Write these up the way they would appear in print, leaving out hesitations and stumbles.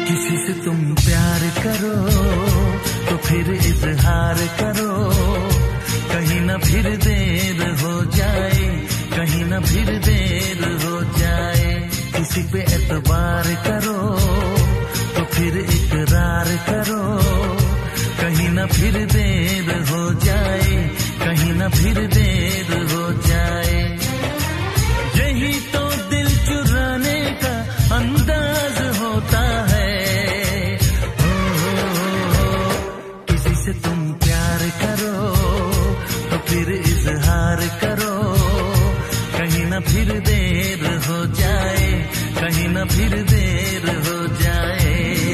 किसी से तुम प्यार करो तो फिर इजहार करो, कहीं ना फिर देर हो जाए, कहीं ना फिर देर हो जाए। किसी पे एतबार करो तो फिर इकरार करो, कहीं ना फिर देर हो जाए, कहीं ना फिर देर हो जाए। यही तो दिल चुराने का अंदाज होता है। किसी से तुम प्यार करो तो फिर इजहार करो, कहीं ना फिर देर हो जाए, कहीं ना फिर देर हो जाए।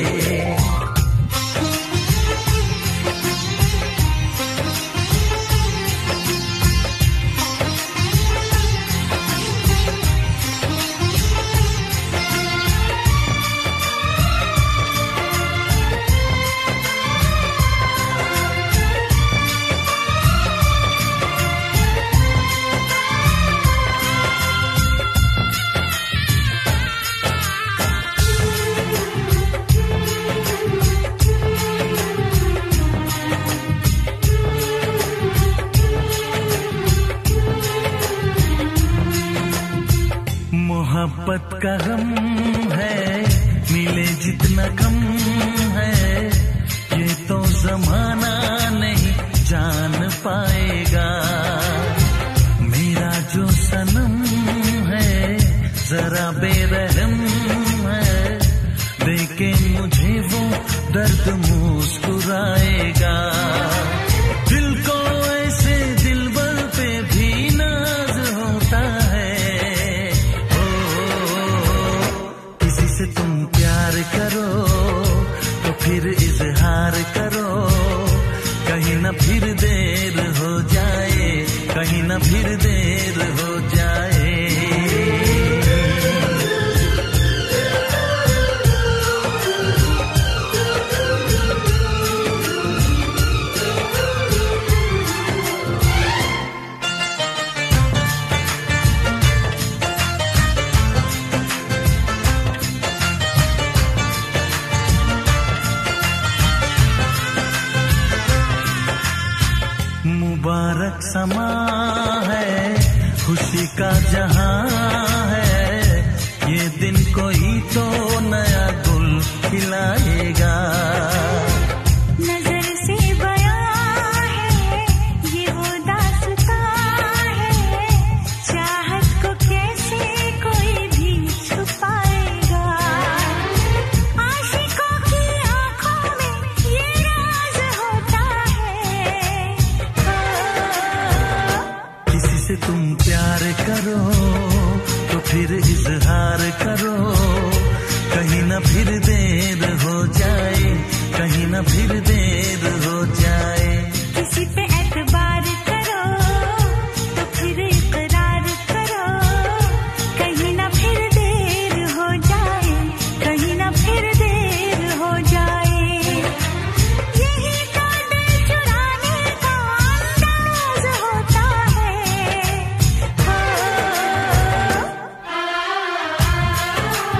मोहब्बत का गम है, मिले जितना कम है, ये तो जमाना नहीं जान पाएगा। मेरा जो सनम है जरा बेरहम है, देखे मुझे वो दर्द मुस्कुराएगा। दिल को ऐसे दिलबर पे भी नाज होता है। से तुम प्यार करो तो फिर इजहार करो, कहीं ना फिर देर हो जाए, कहीं ना फिर देर हो जाए। मुबारक समा है, खुशी का जहां है, ये दिन कोई तो नया गुल खिलाएगा। नजर से बयां है ये वो दास्तां है, चाहत को कैसे कोई भी छुपाएगा। आशिकों की आंखों में ये राज होता है। किसी से तुम प्यार करो तो फिर इजहार करो, कहीं ना फिर देर हो जाए, कहीं ना फिर देर हो जाए। किसी पे एतबार करो तो फिर इकरार करो, कहीं ना फिर देर हो जाए, कहीं ना फिर देर हो जाए। यही तो दिल चुराने का अंदाज होता है।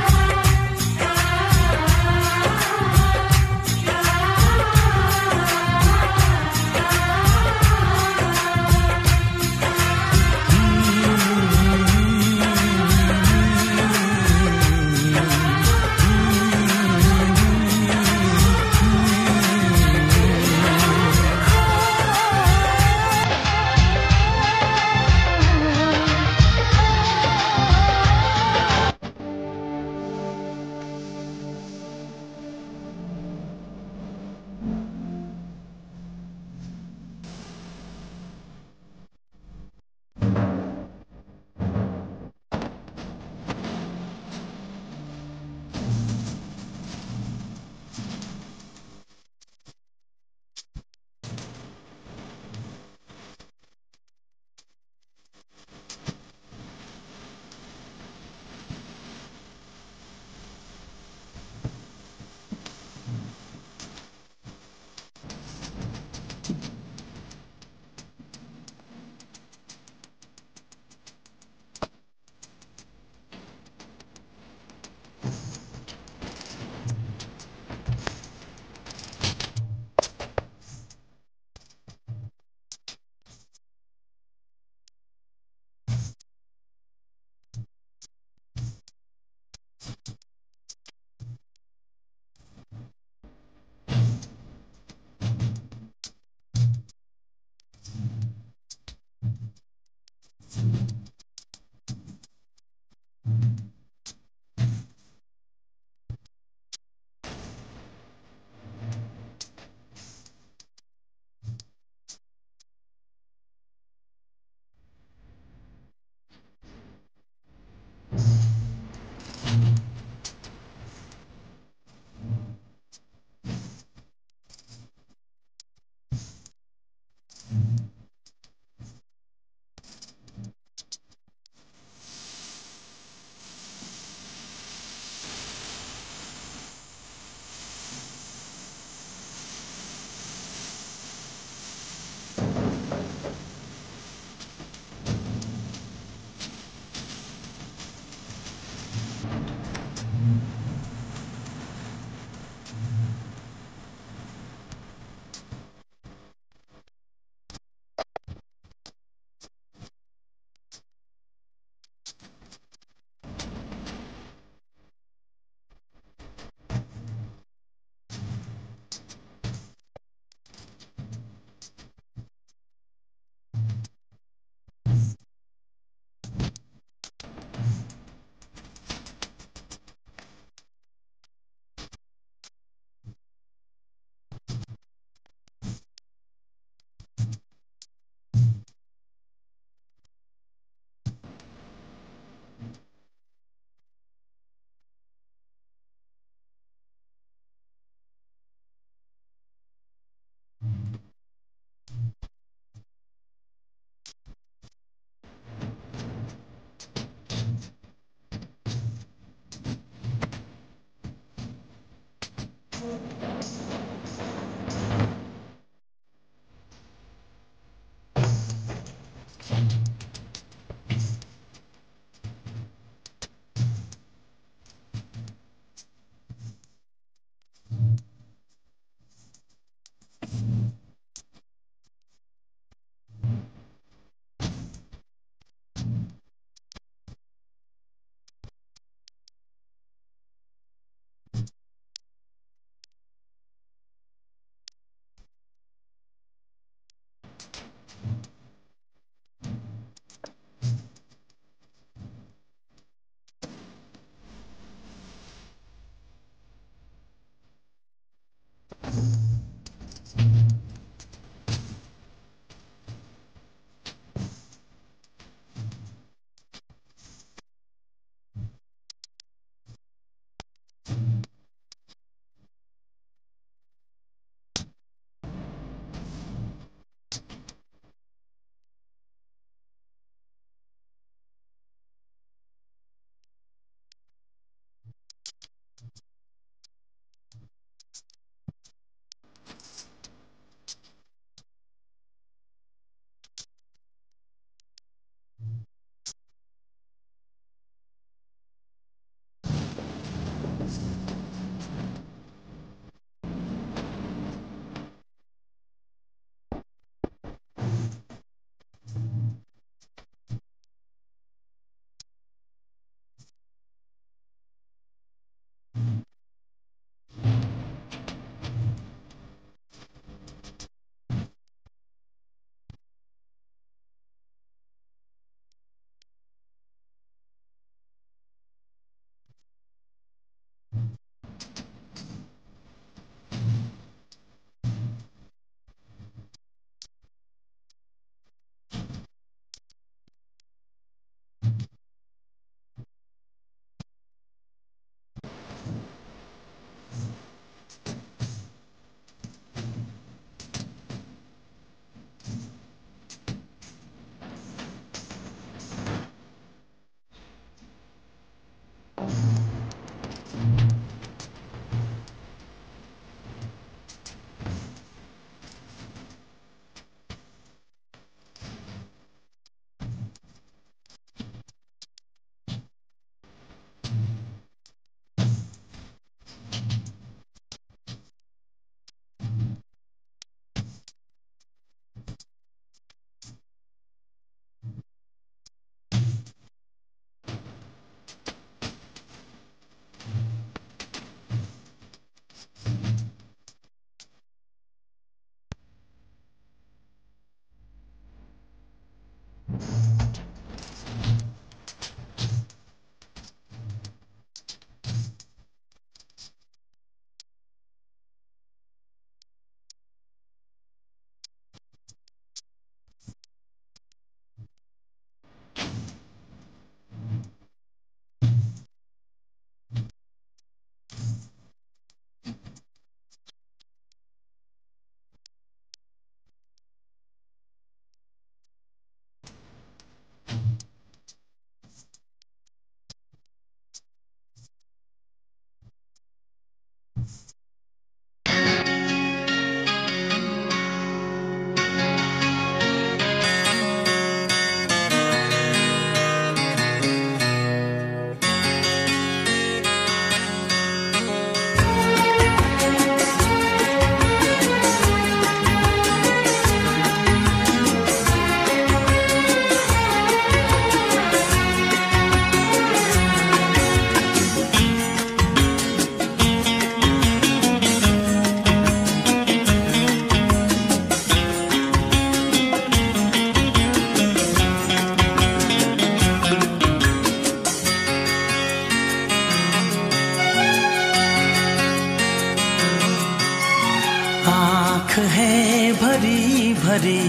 है भरी भरी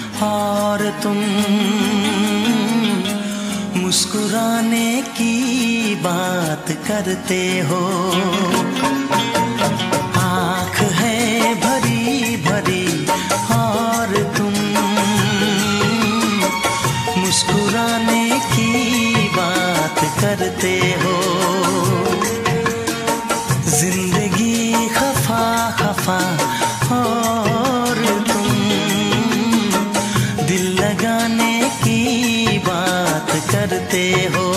और तुम मुस्कुराने की बात करते हो। आँख है भरी भरी और तुम मुस्कुराने की बात करते हो। जिंदगी खफा खफा और तुम दिल लगाने की बात करते हो।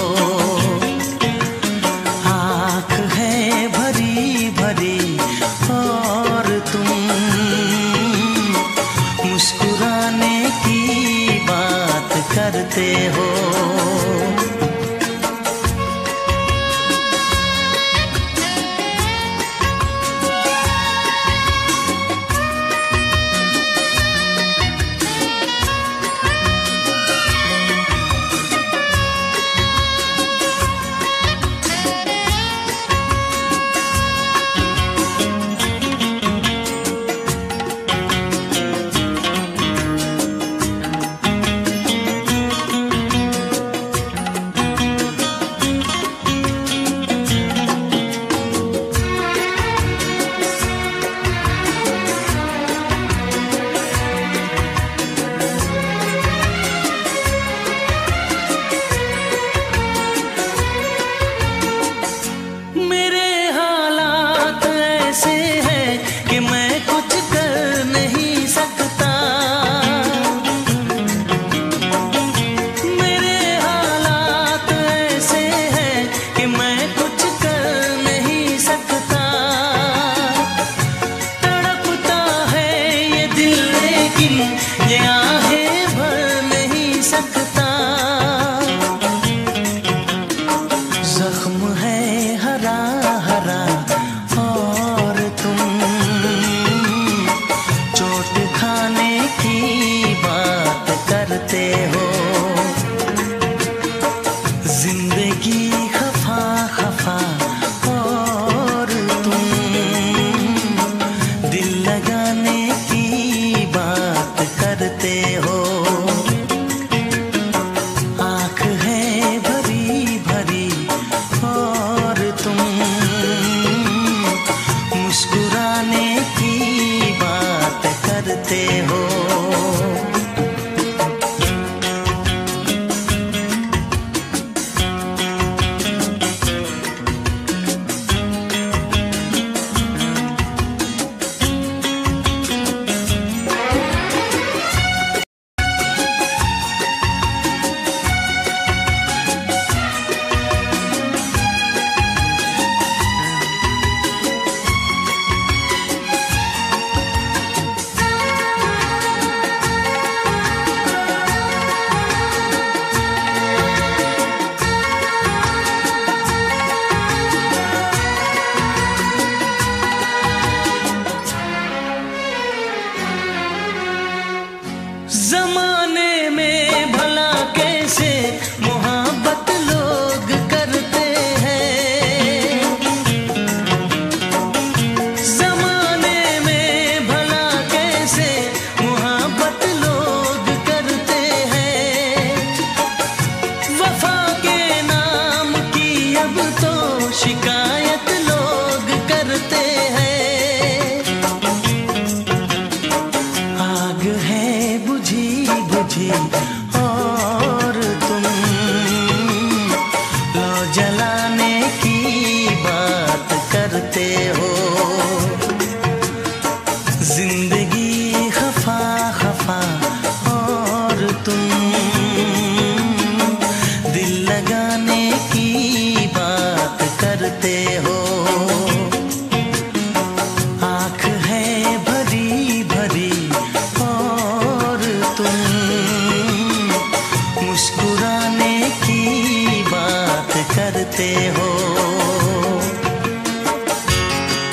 आँख है भरी भरी और तुम मुस्कुराने की बात करते हो। ये आहें भर नहीं सकता। जख्म है हरा हरा और तुम चोट खाने की बात करते हो। जिंदगी खफा खफा और तुम दिल लगाने की बात करते हो। आँख है भरी भरी और तुम मुस्कुराने की बात करते हो। जमाने में भला कैसे मोहब्बत लोग करते हैं। जमाने में भला कैसे मोहब्बत लोग करते हैं। वफा के नाम की अब तो शिकायत लोग करते हैं। आग है बुझी बुझी और तुम लो जलाने की बात करते हो। जिंदगी खफा खफा और तुम दिल लगाने की बात करते हो। आँख है भरी भरी और तुम मुस्कुराने की बात करते हो।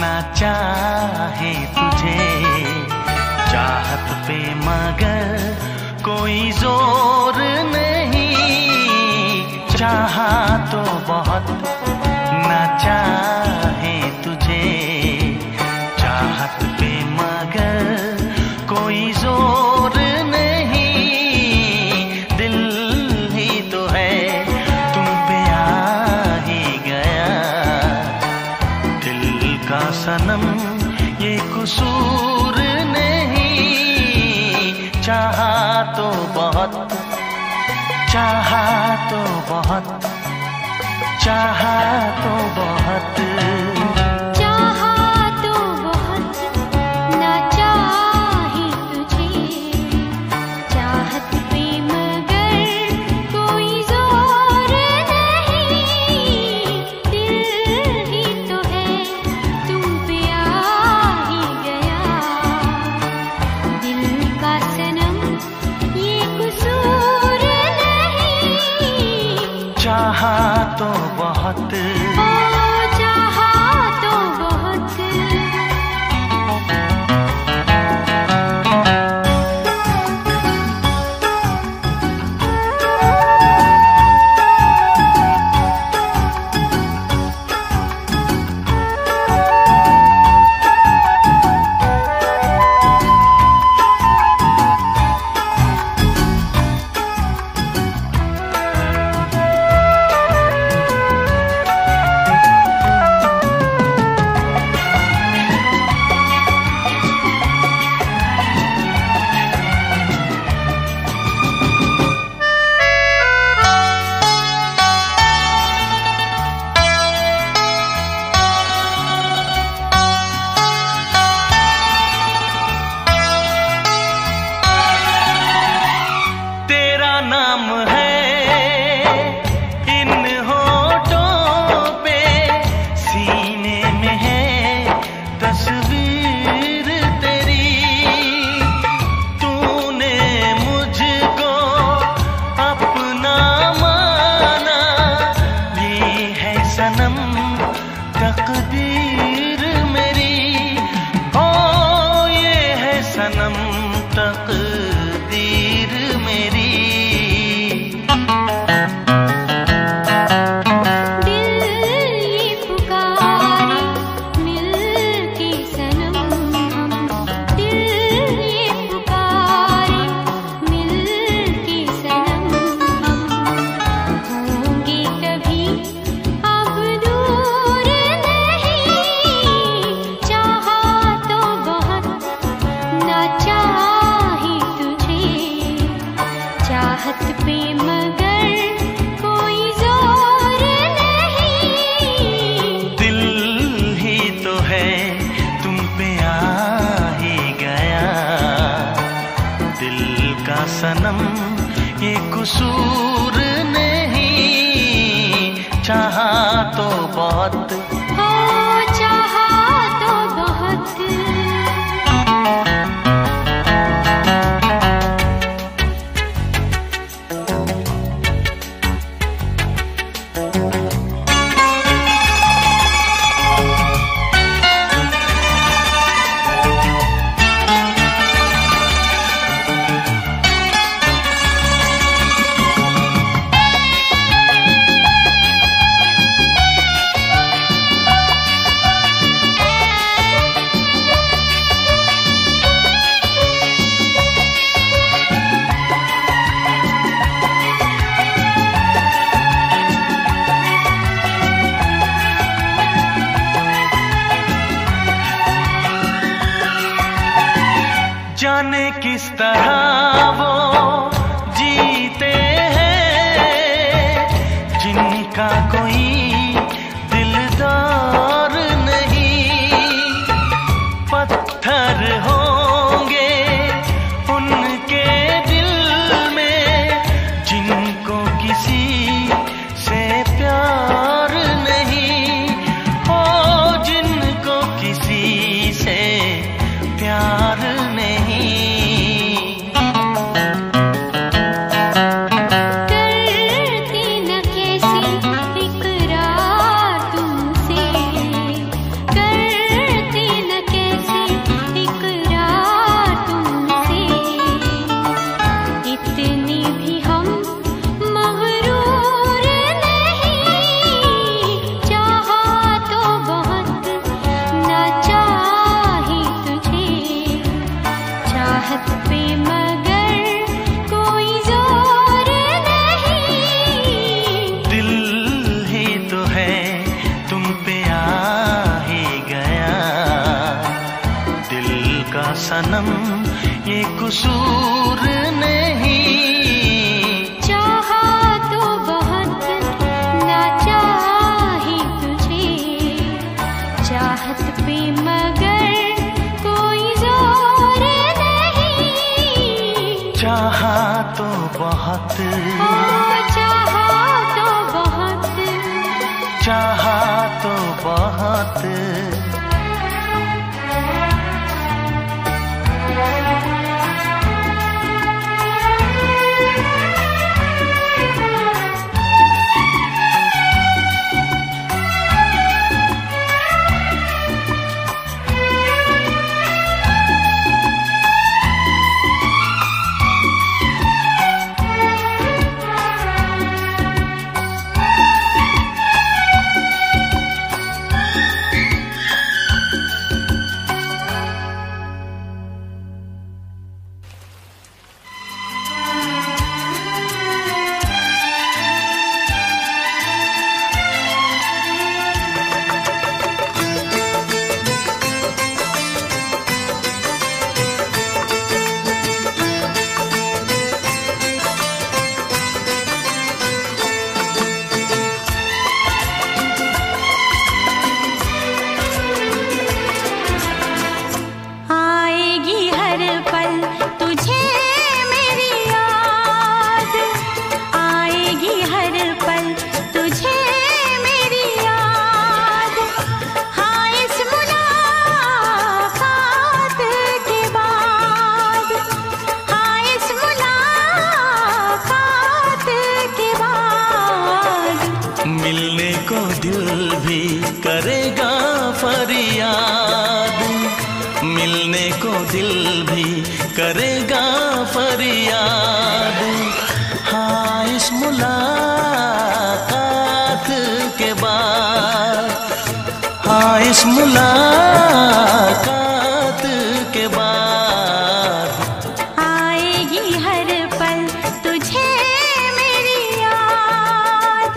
ना चाहे तुझे चाहत पे मगर कोई जोर नहीं, चाहा तो बहुत ना चाहे तुझे चाहत पे मगर कोई जोर नहीं, दिल ही तो है तुम पे आ ही गया, दिल का सनम ये कसूर नहीं, चाहा तो बहुत, चाहा तो बहुत, चाहा तो बहुत, चाहा तो बहुत ना चाहे तुझे चाहत पे मगर कोई जोर नहीं, दिल ही तो है तुम पे आ ही गया, दिल का सनम ये कसूर नहीं, चाहा तो बहुत, ओ चाहा तो बहुत। नाम है इन होठों पे, सीने में है तस्वीर तेरी, तूने मुझको अपना माना, ये है सनम तकदीर मेरी, ओ ये है सनम तकदीर मेरी, चाहत पे मगर कोई जोर नहीं, दिल ही तो है तुम पे आ ही गया, दिल का सनम ये कसूर नहीं, चाहा तो बहुत, ओ चाहा तो बहुत। जाने किस तरह वो जीते हैं जिनका कोई दिलदार नहीं, पत्थर होंगे उनके दिल में जिनको किसी से प्यार नहीं, हो जिनको किसी से प्यार नहीं, करती न कैसी इकरार ये कसूर नहीं। चाहा तो बहुत ना चाही तुझे, चाहत पे मगर कोई जोर नहीं। चाहा तो बहुत, चाहा तो बहुत, चाहा तो बहुत। मिलने को दिल भी करेगा फरियाद, मिलने को दिल भी करेगा फरियाद। हाँ इस मुलाकात के बाद, हाँ इस मुलाकात के बाद आएगी हर पल तुझे मेरी याद।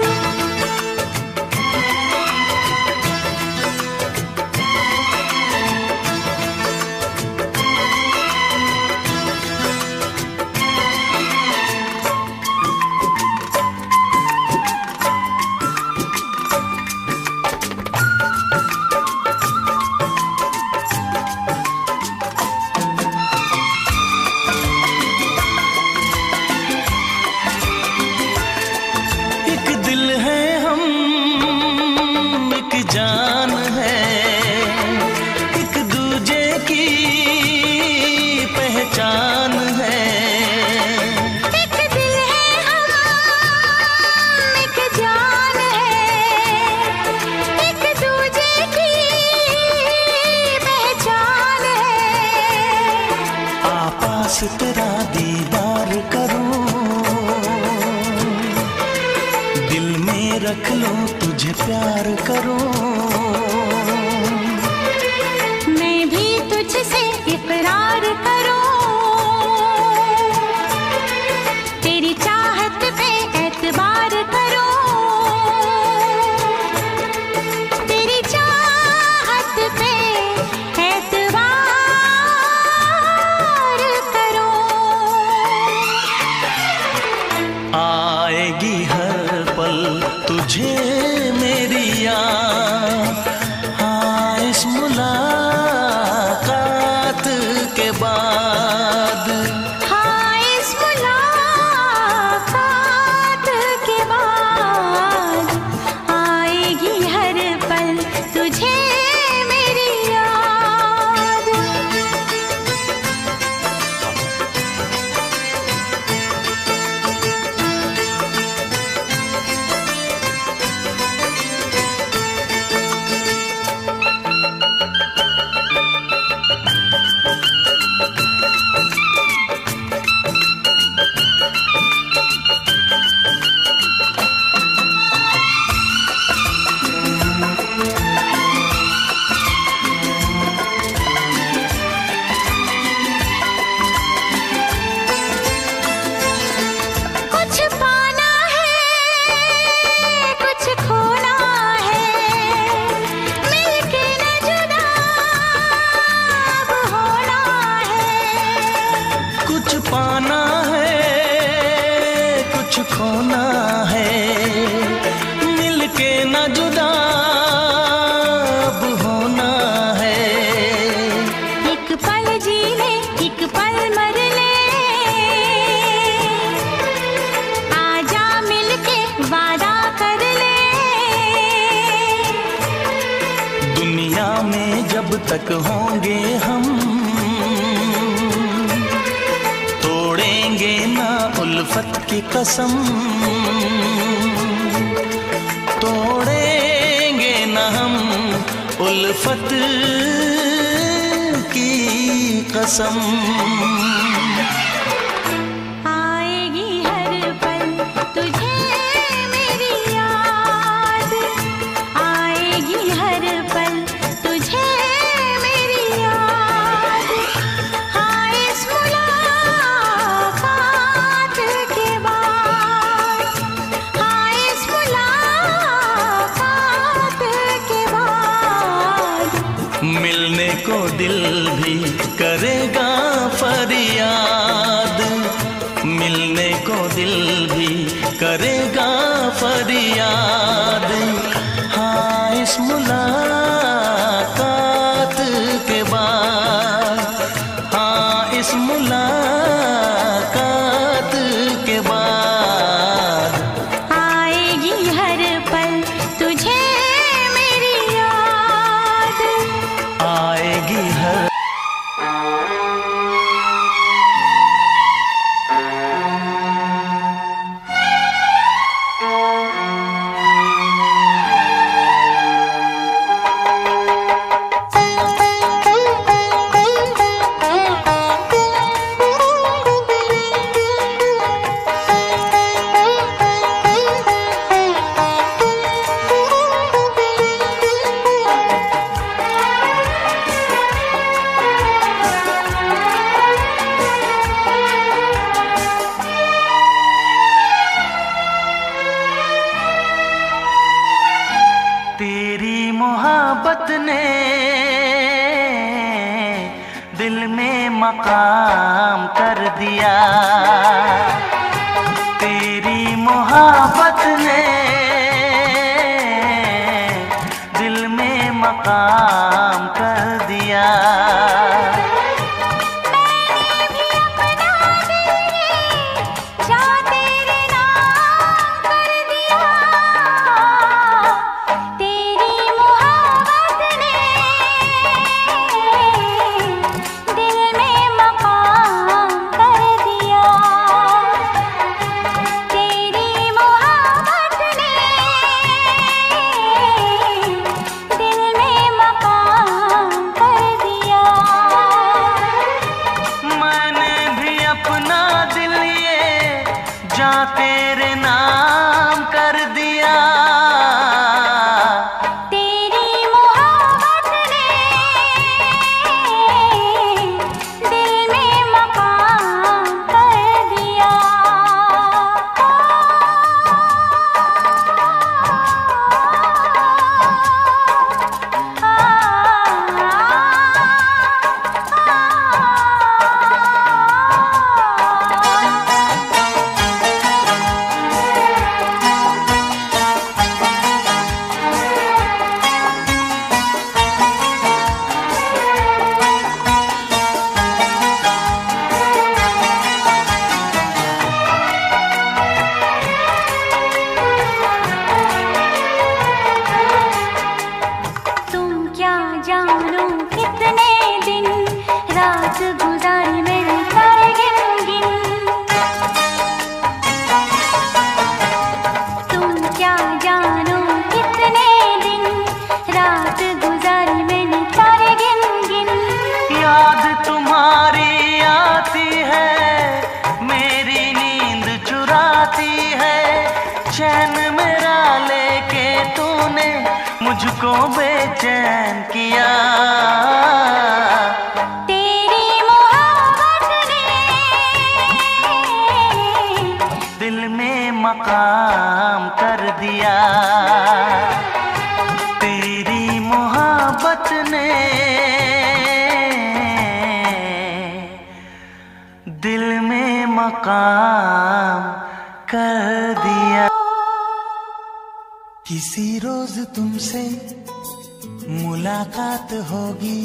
जान है एक दूजे की पहचान है। एक दिल है हम एक जान है, एक दूजे की पहचान है। आपास तेरा दीदार करूं, दिल में रख लूं तुझे प्यार करूं। मैं भी तुझसे इकरार करूं, तेरी चाहत पे एतबार करूं, तेरी चाहत पे एतबार करूं। आएगी हर पल तुझे मेरी याद, हाँ इस मुलाकात के बाद, हाँ इस मुलाकात के बाद आएगी हर पल तुझे मेरी याद। मिलके न जुदा अब होना है। एक पल जी ले एक पल मर ले, आजा मिलके वादा कर ले। दुनिया में जब तक होंगे हम तोड़ेंगे ना उल्फत की कसम, तोड़ेंगे ना हम उल्फत की कसम। आएगी हर पल तुझे मेरी याद, आएगी हर पल तुझे मेरी याद। हाँ इस मुलाकात के बाद, हाँ इस मुलाकात के बाद मिलने को दिल भी करेगा फरियाद, मिलने को दिल भी करेगा फरियाद। हाँ इस मुलाकात के बाद, हाँ इस मुलाकात के बाद आएगी हर पल तुझे मेरी याद, आएगी हर तेरी मोहब्बत ने दिल में मकाम कर दिया, तेरी मोहब्बत ने दिल में मकाम कर दिया। जा तेरे नाम कर दिया, तेरी मोहब्बत ने दिल में मकाम कर दिया, तेरी मोहब्बत ने दिल में मकाम कर दिया। मैंने भी अपना दिल ये जा तेरे नाम कर दिया, तेरी मोहब्बत ने दिल में मकाम कर दिया। तुम क्या जानो कितने दिन रात गुजारी मेरे तारे गिन गिन, तुम क्या जानो कितने दिन रात गुजारी मैंने तारे गिन गिन। याद तुम्हारी आती है, मेरी नींद चुराती है, चैन मेरा लेके तूने मुझको बेचैन किया। तेरी मोहब्बत ने दिल में मकाम कर दिया, तेरी मोहब्बत ने दिल में मकाम कर दिया। किसी रोज तुमसे मुलाकात होगी,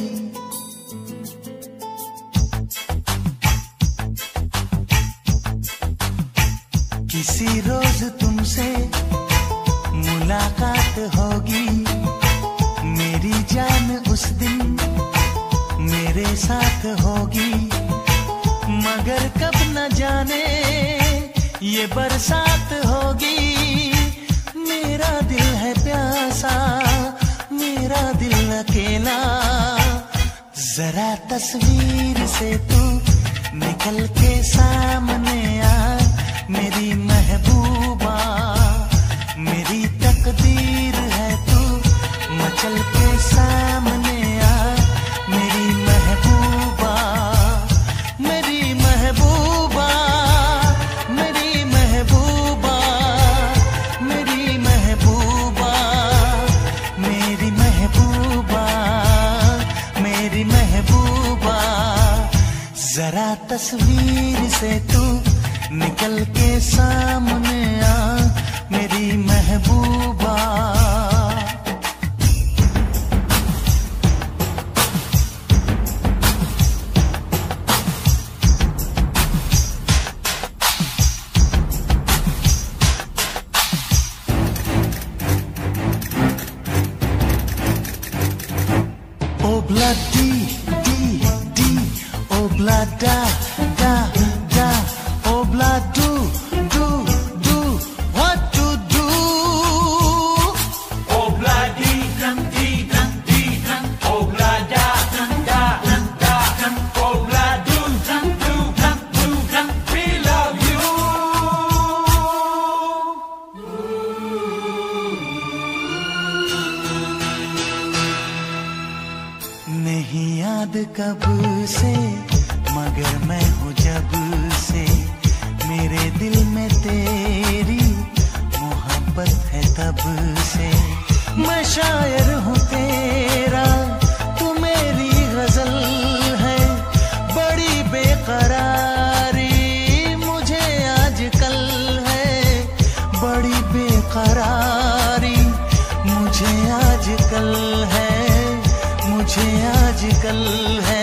किसी रोज तुमसे मुलाकात होगी। मेरी जान उस दिन मेरे साथ होगी, मगर कब न जाने ये बरसात होगी। मेरा दिल है प्यासा, मेरा दिल अकेला, जरा तस्वीर से तू निकल के सामने आ। मेरी महबूबा, मेरी तकदीर है तू मचल के सामने आ। मेरी महबूबा, मेरी महबूबा, मेरी महबूबा, मेरी महबूबा, मेरी महबूबा, मेरी महबूबा, जरा तस्वीर से तू निकल के सामने आ। मेरी महबूबा, Obla di di di, obla da da da, obla do do do, what to do? Obla di dum di dum di dum, obla da da da, obla do dum do dum do dum. We love you. नहीं याद कब से मगर मैं हूँ जब से, मेरे दिल में तेरी मोहब्बत है तब से। मैं शायर हूँ तेरा, तू मेरी गजल है, बड़ी बेकरारी मुझे आजकल है, बड़ी बेकरारी मुझे आजकल है, मुझे आजकल है।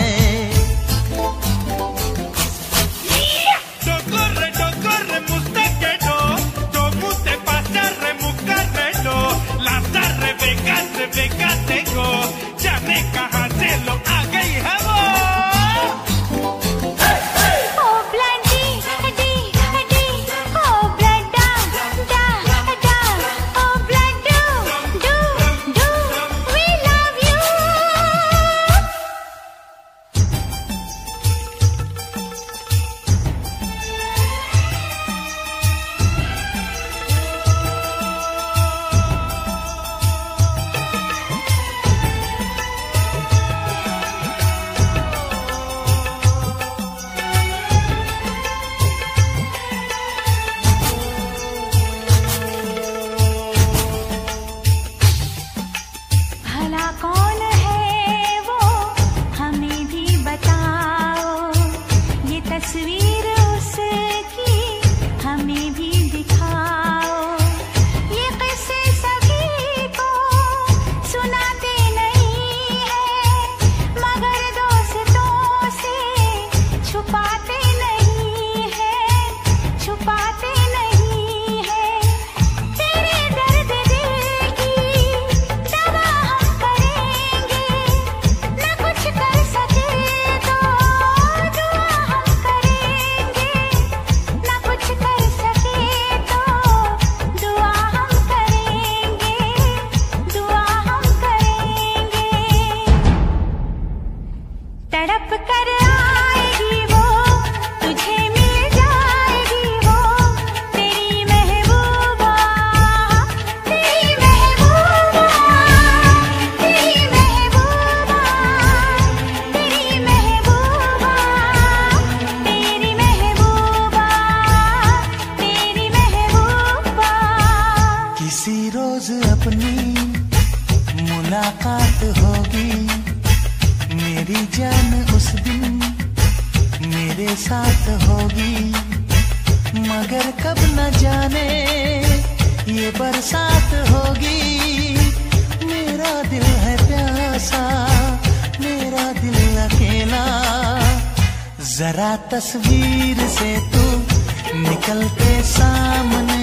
Corre, mustaquero, como te pasa remucarrero, las Rebeca tengo, ya me cajaselo, haga y jabón. कौन है वो हमें भी बताओ, ये तस्वीर उसकी हमें भी दिखाओ। ये किस्से सभी को सुनाते नहीं है, मगर दोस्तों से छुपाते नहीं है, छुपाते नहीं है। तेरे दर्द दिल की दवा हम करेंगे, न कुछ कर सके तो दुआ हम करेंगे, न कुछ कर सके तो दुआ हम करेंगे, दुआ हम करेंगे। तड़प कर आएगी वो, तुझे मिल जाएगी वो, तेरी महबूबा, तेरी महबूबा, तेरी महबूबा, तेरी महबूबा, तेरी महबूबा, तेरी महबूबा। किसी रोज अपनी मुलाकात होगी, मेरी जान उस दिन मेरे साथ होगी, मगर कब न जाने ये बरसात होगी। मेरा दिल है प्यासा, मेरा दिल अकेला। जरा तस्वीर से तू निकल के सामने